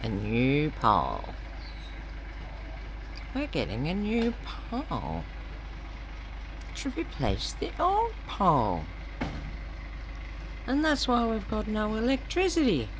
new pole. We're getting a new pole. To replace the old pole. And that's why we've got no electricity.